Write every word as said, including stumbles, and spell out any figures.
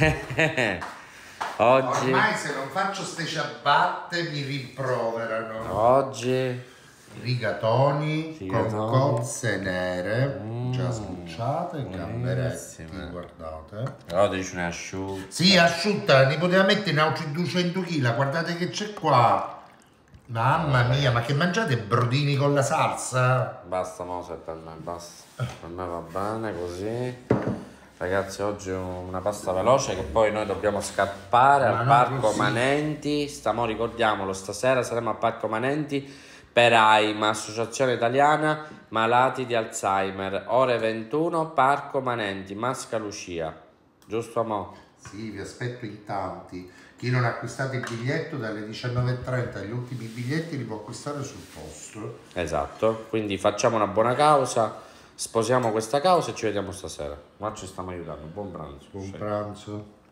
Oggi, ormai se non faccio ste ciabatte mi rimproverano. oggi Rigatoni, Rigatoni. con cozze nere, Mm, già sbucciate, gamberetti, buonissime. guardate. Però dici ne asciutta. Sì, asciutta, ne poteva mettere altri duecento chili, guardate che c'è qua. Mamma mia, ma che mangiate brodini con la salsa? Basta Mose per me, basta. Per me va bene così. Ragazzi, oggi è una pasta veloce che poi noi dobbiamo scappare Ma al no, Parco così. Manenti. Stiamo, ricordiamolo, stasera saremo al Parco Manenti per AIMA, Associazione Italiana Malati di Alzheimer. Ore ventuno, Parco Manenti, Masca Lucia. Giusto, amo? Sì, vi aspetto in tanti. Chi non ha acquistato il biglietto dalle diciannove e trenta, gli ultimi biglietti li può acquistare sul posto. Esatto, quindi facciamo una buona causa, sposiamo questa causa e ci vediamo stasera. Ma ci stiamo aiutando. Buon pranzo. Buon pranzo.